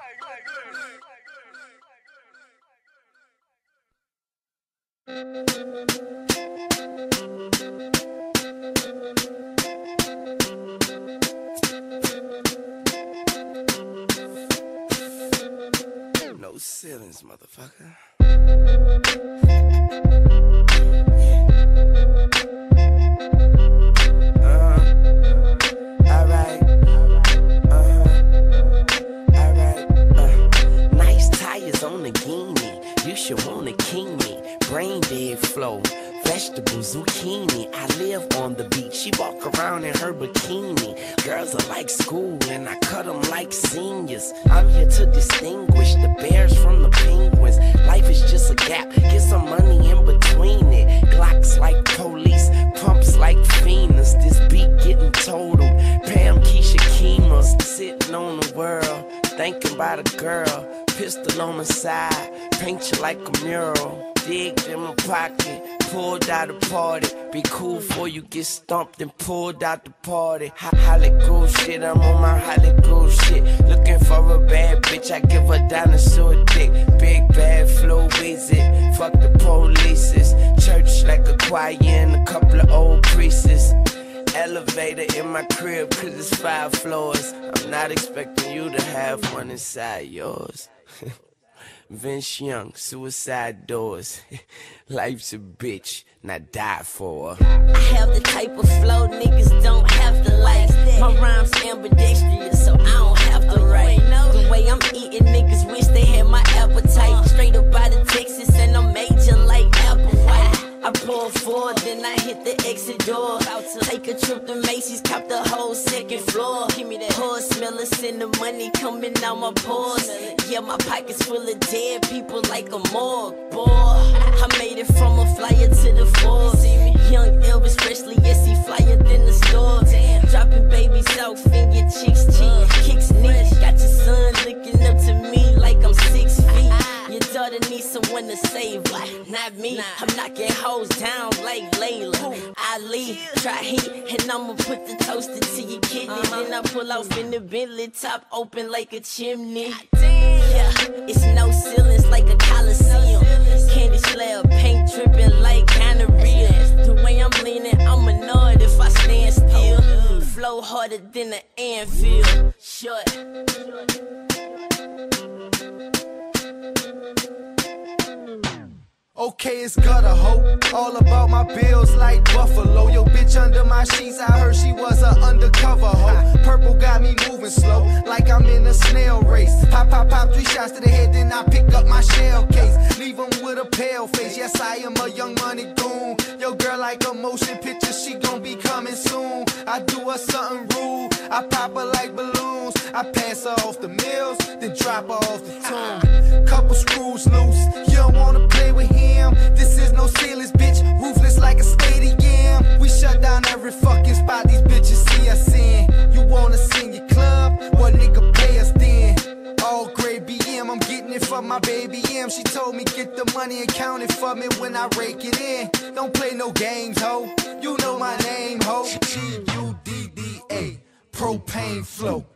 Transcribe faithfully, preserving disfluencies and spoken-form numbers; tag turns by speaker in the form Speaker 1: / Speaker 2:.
Speaker 1: No ceilings, motherfucker. You wanna king me, brain dead flow, vegetables, zucchini. I live on the beach, she walk around in her bikini. Girls are like school and I cut them like seniors. I'm here to distinguish the bears from the penguins. Life is just a gap, get some money in between it. Glocks like police, pumps like fiends. This beat getting totaled, Pam, Keisha, Kima. Sitting on the world, thinking about a girl. Pistol on the side, paint you like a mural. Digged in my pocket, pulled out a party. Be cool before you get stumped and pulled out the party. Hollywood shit, I'm on my Hollywood shit. Looking for a bad bitch, I give her dinosaur dick. Big bad flow visit, fuck the polices. Church like a choir and a couple of old priests. Elevator in my crib cause it's five floors. I'm not expecting you to have one inside yours. Vince Young, suicide doors. Life's a bitch, not die for her.
Speaker 2: I have the type of flow niggas don't have to like. My rhymes ambidextrous, so I don't have to write. The way I'm eating, niggas wish they had my appetite. Straight up out of Texas and I'm major like Applewhite. I pull forward, then I hit the exit door. About to take a trip to Macy's, cop the whole second floor. Give me that hood smell, send the money coming out my pores. Yeah, my pockets full of dead people like a morgue, boy. I made it from a flyer to the Forbes. Young Elvis Presley, yes, he flyer than the store. Dropping babies off in your chick's cheek. Kicks knee, got your son looking up to me like I'm six feet. Your daughter needs someone to save her, not me. I'm knocking hoes down like Layla Ali. Try heat, and I'ma put the toaster to your kidney. Then I pull off in the Bentley, top open like a chimney. Yeah, it's no ceilings like a Coliseum. Candy slab, paint dripping like gonorrhea. The way I'm leaning, I'm a nod if I stand still. Flow harder than an anvil. Short.
Speaker 3: Okay, it's gutter hoe. All about my bills like Buffalo. Yo, bitch under my sheets, I heard she was a undercover hoe. Purple got me moving slow, like I'm in a snail race. Pop, pop, pop, three shots to the head, then I pick up my shell case. Leave him with a pale face, yes, I am a young money goon. Yo, girl like a motion picture, she gon' be coming soon. I do her something rude, I pop her like balloons. I pass her off the mills, then drop her off the tune. Couple screws loose, you don't wanna play with him. This is no ceilings, bitch, ruthless like a stadium. We shut down every fucking spot these bitches see us in. You wanna sing your club? What nigga pay us then? All grade B M, I'm getting it from my baby M. She told me get the money and count it for me when I rake it in. Don't play no games, ho. You know my name, ho. G U D D A, propane flow.